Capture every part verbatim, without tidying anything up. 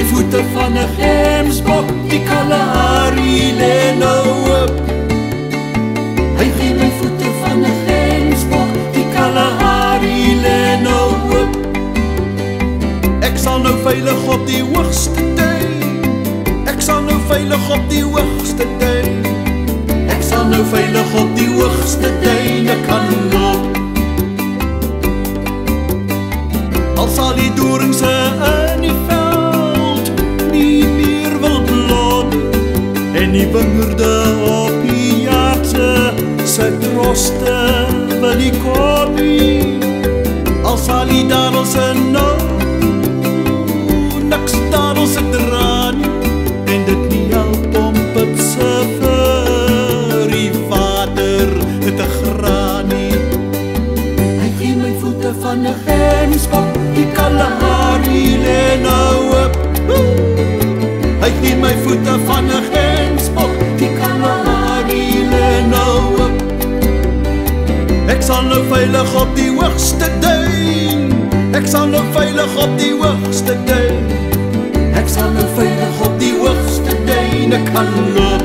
my voete van 'n gemsbok, die Kalahari lê nou op. Hy gee my voete van 'n gemsbok, die Kalahari lê nou op. Ek sal nou veilig op die hoogste duin, ek sal nou veilig op die hoogste duin, ek sal nou veilig op die hoogste duin kan loop. Al sal die doringse in die veld nie meer wil blom, en die wingerde op die jaartse sy troste wil die kopie. Al sal die dadelse nou niks dadelse dra nie, en dit nie help om pitse vir die water te graan nie. Hy gee my voete van 'n gemsbok, die Kalahari lê nou op. Hy gee my voete van 'n gemsbok, die Kalahari lê nou op. Ek sal nou veilig op die hoogste duin, ek sal nou veilig op die hoogste duin, ek sal nou veilig op die hoogste duin kan loop.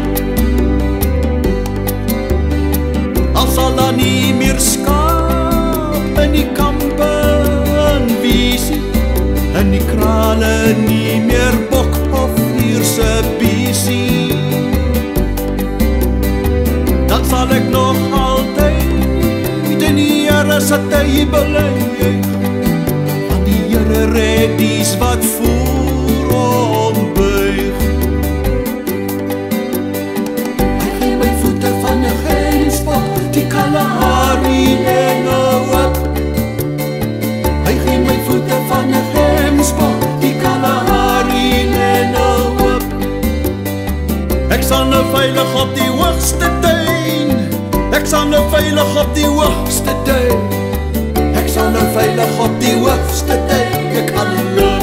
Al sal daar nie meer skaap in die kampe en wiesie, en die krale nie meer bok of vierse biesie, dan sal ek nog altyd in die Here se tybel juig, want die Here red dies wat voor onbuig. Hy gee my voete van 'n gemsbok, die Kalahari lê nou op. Hy gee my voete van 'n gemsbok, die Kalahari lê nou op. Ek sal nou veilig op die hoogste duin, ek sal nou veilig op die hoogste duin, ek sal nou veilig op die hoogste duin kan loop.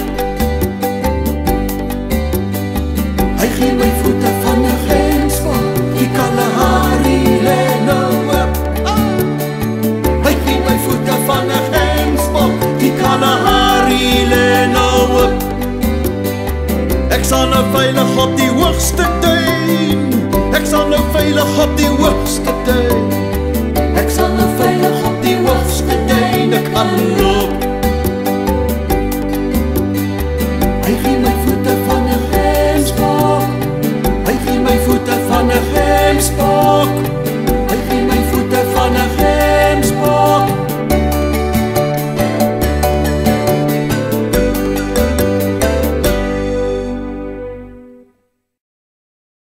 Hy gee my voete van 'n gemsbok, die Kalahari lê nou op. Hy gee my voete van 'n gemsbok, die Kalahari lê nou op. Ek sal nou veilig op die hoogste duin, ek sal nou veilig op die hoogste duin, ek sal nou veilig op die hoogste duin kan loop.